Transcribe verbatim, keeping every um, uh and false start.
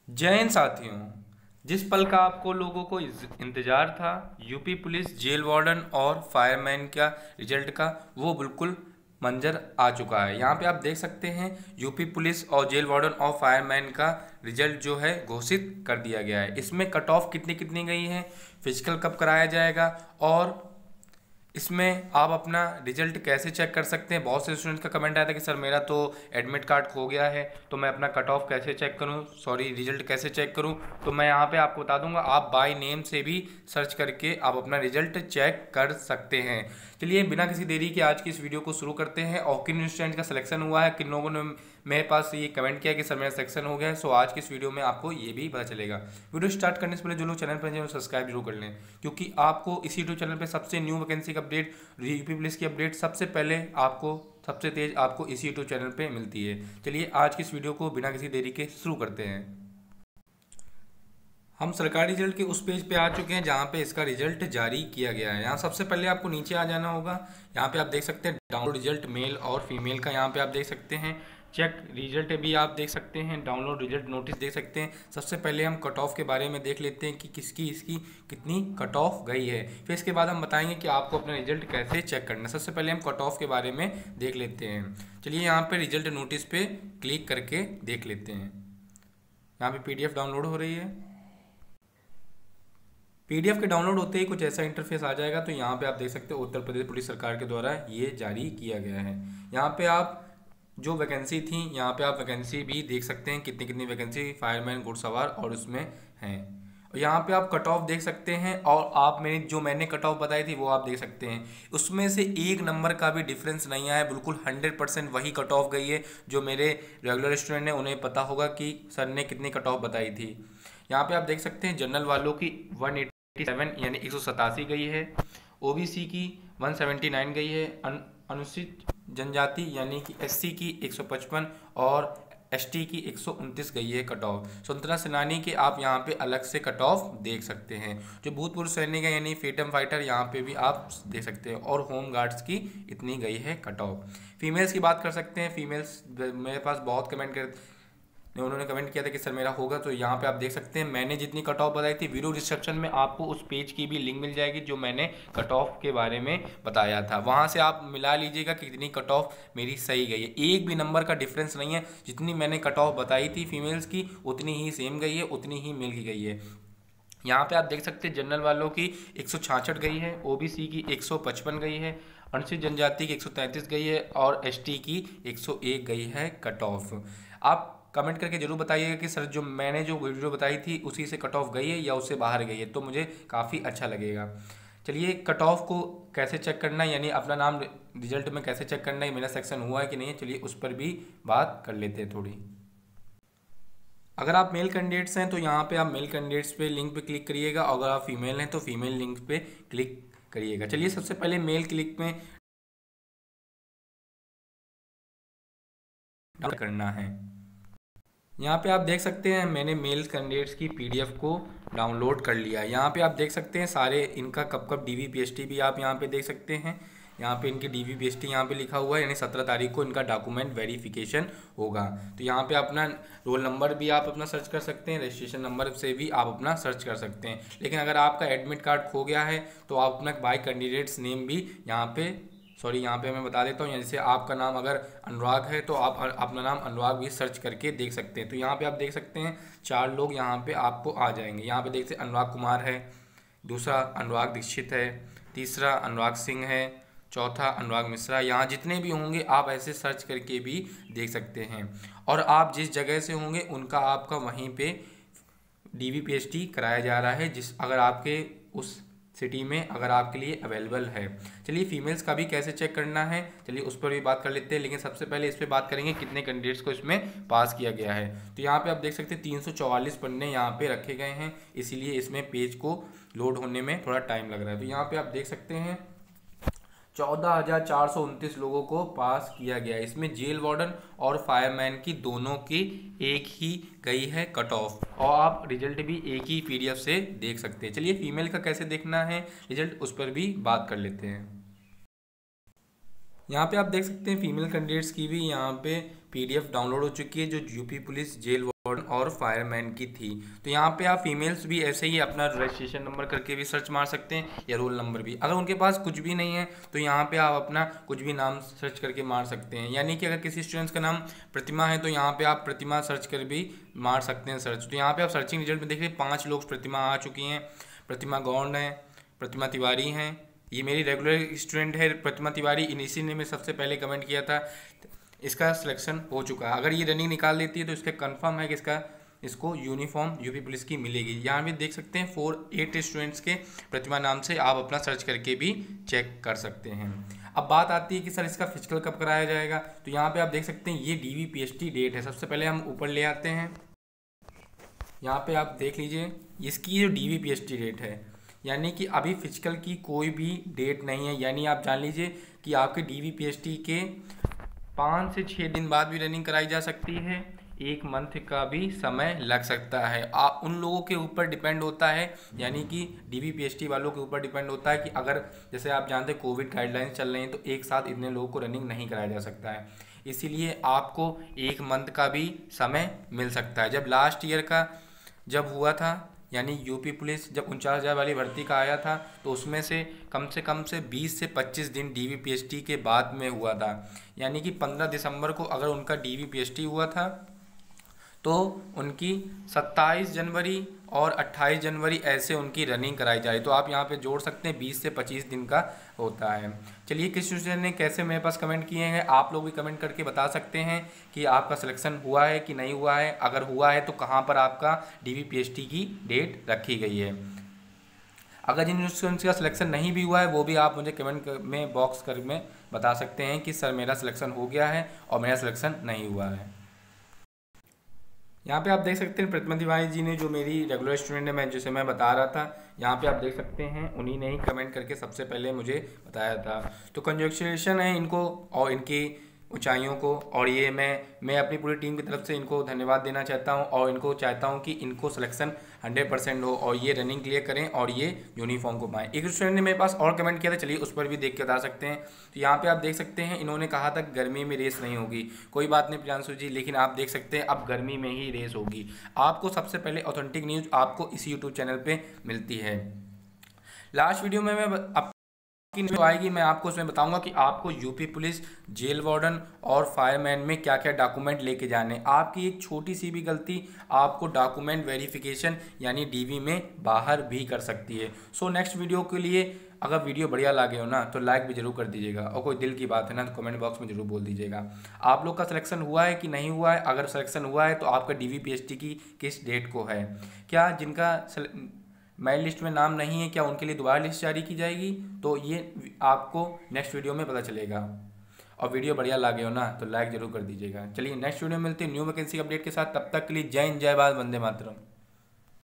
जय हिंद साथियों। जिस पल का आपको लोगों को इस- इंतजार था, यूपी पुलिस जेल वार्डन और फायरमैन का रिजल्ट का, वो बिल्कुल मंजर आ चुका है। यहाँ पे आप देख सकते हैं यूपी पुलिस और जेल वार्डन और फायरमैन का रिजल्ट जो है घोषित कर दिया गया है। इसमें कट ऑफ कितनी कितनी गई है, फिजिकल कब कराया जाएगा और इसमें आप अपना रिजल्ट कैसे चेक कर सकते हैं। बहुत से स्टूडेंट्स का कमेंट आया था कि सर मेरा तो एडमिट कार्ड खो गया है, तो मैं अपना कट ऑफ कैसे चेक करूं, सॉरी रिजल्ट कैसे चेक करूं। तो मैं यहां पे आपको बता दूंगा, आप बाय नेम से भी सर्च करके आप अपना रिजल्ट चेक कर सकते हैं। चलिए बिना किसी देरी के आज की इस वीडियो को शुरू करते हैं। और किन स्टूडेंट का सिलेक्शन हुआ है, किन लोगों ने मेरे पास ये कमेंट किया कि सर मेरा सिलेक्शन हो गया है, सो आज की इस वीडियो में आपको ये भी पता चलेगा। वीडियो स्टार्ट करने से पहले जो लोग चैनल पर हैं सब्सक्राइब जरूर कर लें, क्योंकि आपको इसी यूट्यूब चैनल पर सबसे न्यू वैकेंसी का अपडेट, यूपी पुलिस की अपडेट सबसे पहले आपको सबसे तेज आपको इसी यूट्यूब चैनल पे मिलती है। चलिए आज की इस वीडियो को बिना किसी देरी के शुरू करते हैं। हम सरकारी रिजल्ट के उस पेज पे आ चुके हैं जहाँ पे इसका रिजल्ट जारी किया गया है। यहाँ सबसे पहले आपको नीचे आ जाना होगा। यहाँ पे आप देख सकते हैं डाउनलोड रिजल्ट मेल और फीमेल का, यहाँ पे आप देख सकते हैं चेक रिजल्ट भी आप देख सकते हैं, डाउनलोड रिजल्ट नोटिस देख सकते हैं। सबसे पहले हम कट ऑफ के बारे में देख लेते हैं कि किसकी इसकी कितनी कट ऑफ गई है, फिर इसके बाद हम बताएंगे कि आपको अपना रिजल्ट कैसे चेक करना है। सबसे पहले हम कट ऑफ के बारे में देख लेते हैं। चलिए यहाँ पे रिजल्ट नोटिस पे क्लिक करके देख लेते हैं। यहाँ पे पीडीएफ डाउनलोड हो रही है। पीडीएफ के डाउनलोड होते ही कुछ ऐसा इंटरफेस आ जाएगा। तो यहाँ पे आप देख सकते हो उत्तर प्रदेश पुलिस सरकार के द्वारा ये जारी किया गया है। यहाँ पे आप जो वैकेंसी थी, यहाँ पे आप वैकेंसी भी देख सकते हैं कितनी कितनी वैकेंसी फायरमैन घुड़सवार और उसमें हैं। और यहाँ पे आप कट ऑफ देख सकते हैं और आप मैंने जो मैंने कट ऑफ बताई थी वो आप देख सकते हैं। उसमें से एक नंबर का भी डिफरेंस नहीं आया, बिल्कुल हंड्रेड परसेंट वही कट ऑफ गई है जो मेरे रेगुलर स्टूडेंट हैं उन्हें पता होगा कि सर ने कितनी कट ऑफ बताई थी। यहाँ पे आप देख सकते हैं जनरल वालों की वन एटी सेवन यानी एक सौ सतासी गई है, ओबीसी की वन सेवेंटी नाइन गई है, अनुसूचित जनजाति यानी कि एससी की एक सौ पचपन और एसटी की एक सौ उनतीस गई है कट ऑफ। स्वतंत्रता सेनानी के आप यहाँ पे अलग से कट ऑफ देख सकते हैं। जो भूतपूर्व सैनिक है यानी फ्रीडम फाइटर, यहाँ पे भी आप देख सकते हैं। और होम गार्ड्स की इतनी गई है कट ऑफ। फीमेल्स की बात कर सकते हैं। फीमेल्स मेरे पास बहुत कमेंट कर उन्होंने कमेंट किया था कि सर मेरा होगा, तो यहाँ पे आप देख सकते हैं मैंने जितनी कट ऑफ बताई थी, वीडियो डिस्क्रिप्शन में आपको उस पेज की भी लिंक मिल जाएगी जो मैंने कट ऑफ के बारे में बताया था। वहाँ से आप मिला लीजिएगा कि कितनी कट ऑफ मेरी सही गई है। एक भी नंबर का डिफरेंस नहीं है, जितनी मैंने कट ऑफ बताई थी फीमेल्स की उतनी ही सेम गई है, उतनी ही मेल की गई है। यहाँ पे आप देख सकते हैं जनरल वालों की एक सौ छियासठ गई है, ओबीसी की एक सौ पचपन गई है, अनुसूचित जनजाति की एक सौ तैंतीस गई है और एसटी की एक सौ एक गई है कट ऑफ। आप कमेंट करके जरूर बताइएगा कि सर जो मैंने जो वीडियो बताई थी उसी से कट ऑफ गई है या उससे बाहर गई है, तो मुझे काफ़ी अच्छा लगेगा। चलिए कट ऑफ को कैसे चेक करना है, यानी अपना नाम रिजल्ट में कैसे चेक करना है, मेरा सेक्शन हुआ है कि नहीं है, चलिए उस पर भी बात कर लेते हैं थोड़ी। अगर आप मेल कैंडिडेट्स हैं तो यहाँ पे आप मेल कैंडिडेट्स पे लिंक पे क्लिक करिएगा, अगर आप फीमेल हैं तो फीमेल लिंक पे क्लिक करिएगा। चलिए सबसे पहले मेल क्लिक में डाउनलोड करना है। यहाँ पे आप देख सकते हैं मैंने मेल कैंडिडेट्स की पीडीएफ को डाउनलोड कर लिया है। यहाँ पे आप देख सकते हैं सारे इनका कब कब डीवी पीएचटी भी आप यहाँ पे देख सकते हैं। यहाँ पे इनकी डीवी पीएचटी यहाँ पे लिखा हुआ है, यानी सत्रह तारीख को इनका डॉक्यूमेंट वेरिफिकेशन होगा। तो यहाँ पे अपना रोल नंबर भी आप अपना सर्च कर सकते हैं, रजिस्ट्रेशन नंबर से भी आप अपना सर्च कर सकते हैं। लेकिन अगर आपका एडमिट कार्ड खो गया है तो आप अपना बाय कैंडिडेट्स नेम भी यहाँ पे सॉरी यहाँ पे मैं बता देता हूँ, जैसे आपका नाम अगर अनुराग है तो आप अपना नाम अनुराग भी सर्च करके देख सकते हैं। तो यहाँ पे आप देख सकते हैं चार लोग यहाँ पे आपको आ जाएंगे। यहाँ पे देखते अनुराग कुमार है, दूसरा अनुराग दीक्षित है, तीसरा अनुराग सिंह है, चौथा अनुराग मिश्रा। यहाँ जितने भी होंगे आप ऐसे सर्च करके भी देख सकते हैं। और आप जिस जगह से होंगे उनका आपका वहीं पे डीवी पीएचडी कराया जा रहा है, जिस अगर आपके उस सिटी में अगर आपके लिए अवेलेबल है। चलिए फीमेल्स का भी कैसे चेक करना है, चलिए उस पर भी बात कर लेते हैं। लेकिन सबसे पहले इस पर बात करेंगे कितने कैंडिडेट्स को इसमें पास किया गया है। तो यहाँ पे आप देख सकते हैं तीन सौ चौवालीस पन्ने यहाँ पे रखे गए हैं, इसीलिए इसमें पेज को लोड होने में थोड़ा टाइम लग रहा है। तो यहाँ पे आप देख सकते हैं चौदह हजार चार सौ उनतीस लोगों को पास किया गया है। इसमें जेल वार्डन और फायरमैन की दोनों की एक ही गई है कट ऑफ, और आप रिजल्ट भी एक ही पीडीएफ से देख सकते हैं। चलिए फीमेल का कैसे देखना है रिजल्ट, उस पर भी बात कर लेते हैं। यहाँ पे आप देख सकते हैं फीमेल कैंडिडेट्स की भी यहाँ पे पीडीएफ डाउनलोड हो चुकी है, जो UP police jail warden warden और फायरमैन की थी। तो यहाँ पे आप फीमेल्स भी ऐसे ही अपना रजिस्ट्रेशन नंबर करके भी सर्च मार सकते हैं या रोल नंबर भी। अगर उनके पास कुछ भी नहीं है तो यहाँ पे आप अपना कुछ भी नाम सर्च करके मार सकते हैं। यानी कि अगर किसी स्टूडेंट्स का नाम प्रतिमा है तो यहाँ पे आप प्रतिमा सर्च कर भी मार सकते हैं सर्च। तो यहाँ पे आप सर्चिंग रिजल्ट में देखिए पाँच लोग प्रतिमा आ चुकी हैं। प्रतिमा गौंड है, प्रतिमा तिवारी हैं, ये मेरी रेगुलर स्टूडेंट है प्रतिमा तिवारी, इसी ने मैं सबसे पहले कमेंट किया था। इसका सिलेक्शन हो चुका है। अगर ये रनिंग निकाल लेती है तो इसका कंफर्म है कि इसका इसको यूनिफॉर्म यूपी पुलिस की मिलेगी। यहाँ भी देख सकते हैं फोर एट स्टूडेंट्स के प्रतिमा नाम से आप अपना सर्च करके भी चेक कर सकते हैं। अब बात आती है कि सर इसका फिजिकल कब कराया जाएगा। तो यहाँ पे आप देख सकते हैं ये डीवीपीएसटी डेट है। सबसे पहले हम ऊपर ले आते हैं, यहाँ पे आप देख लीजिए इसकी जो डीवीपीएसटी डेट है, यानी कि अभी फिजिकल की कोई भी डेट नहीं है। यानी आप जान लीजिए कि आपके डीवीपीएसटी के पाँच से छः दिन बाद भी रनिंग कराई जा सकती है, एक मंथ का भी समय लग सकता है। आप उन लोगों के ऊपर डिपेंड होता है, यानी कि डीवीपीएसटी वालों के ऊपर डिपेंड होता है कि अगर जैसे आप जानते हैं कोविड गाइडलाइंस चल रही हैं तो एक साथ इतने लोगों को रनिंग नहीं कराया जा सकता है, इसीलिए आपको एक मंथ का भी समय मिल सकता है। जब लास्ट ईयर का जब हुआ था यानी यूपी पुलिस जब उनचास हज़ार वाली भर्ती का आया था तो उसमें से कम से कम से बीस से पच्चीस दिन डीवीपीएसटी के बाद में हुआ था। यानी कि पंद्रह दिसंबर को अगर उनका डीवीपीएसटी हुआ था तो उनकी सत्ताईस जनवरी और अट्ठाईस जनवरी ऐसे उनकी रनिंग कराई जाए। तो आप यहाँ पे जोड़ सकते हैं बीस से पच्चीस दिन का होता है। चलिए किस स्टूडेंट ने कैसे मेरे पास कमेंट किए हैं, आप लोग भी कमेंट करके बता सकते हैं कि आपका सिलेक्शन हुआ है कि नहीं हुआ है। अगर हुआ है तो कहाँ पर आपका डीवीपीएसटी की डेट रखी गई है। अगर जिन स्टूडेंट्स का सिलेक्शन नहीं भी हुआ है वो भी आप मुझे कमेंट में बॉक्स कर में बता सकते हैं कि सर मेरा सिलेक्शन हो गया है और मेरा सिलेक्शन नहीं हुआ है। यहाँ पे आप देख सकते हैं प्रतिमा तिवारी जी ने, जो मेरी रेगुलर स्टूडेंट है, मैं जिसे मैं बता रहा था, यहाँ पे आप देख सकते हैं उन्हीं ने ही कमेंट करके सबसे पहले मुझे बताया था। तो कंग्रेचुलेशन है इनको और इनकी ऊंचाइयों को, और ये मैं मैं अपनी पूरी टीम की तरफ से इनको धन्यवाद देना चाहता हूँ और इनको चाहता हूँ कि इनको सिलेक्शन हंड्रेड परसेंट हो और ये रनिंग क्लियर करें और ये यूनिफॉर्म को पाएँ। एक स्टूडेंट ने मेरे पास और कमेंट किया था, चलिए उस पर भी देख के बता सकते हैं। तो यहाँ पे आप देख सकते हैं इन्होंने कहा था गर्मी में रेस नहीं होगी। कोई बात नहीं प्रियांशु जी, लेकिन आप देख सकते हैं अब गर्मी में ही रेस होगी। आपको सबसे पहले ऑथेंटिक न्यूज़ आपको इसी यूट्यूब चैनल पर मिलती है। लास्ट वीडियो में मैं जो आएगी मैं आपको उसमें बताऊंगा कि आपको यूपी पुलिस जेल वार्डन और फायरमैन में क्या क्या डॉक्यूमेंट लेके जाने। आपकी एक छोटी सी भी गलती आपको डॉक्यूमेंट वेरिफिकेशन यानी डीवी में बाहर भी कर सकती है। सो नेक्स्ट वीडियो के लिए अगर वीडियो बढ़िया लगे हो ना तो लाइक भी जरूर कर दीजिएगा, और कोई दिल की बात है ना तो कमेंट बॉक्स में जरूर बोल दीजिएगा आप लोग का सिलेक्शन हुआ है कि नहीं हुआ है। अगर सिलेक्शन हुआ है तो आपका डीवीपीएसटी की किस डेट को है, क्या जिनका मेरिट लिस्ट में नाम नहीं है क्या उनके लिए दोबारा लिस्ट जारी की जाएगी, तो ये आपको नेक्स्ट वीडियो में पता चलेगा। और वीडियो बढ़िया लगे हो ना तो लाइक जरूर कर दीजिएगा। चलिए नेक्स्ट वीडियो में मिलते हैं न्यू वैकेंसी अपडेट के साथ, तब तक के लिए जय हिंद, जय भारत, वंदे मातरम।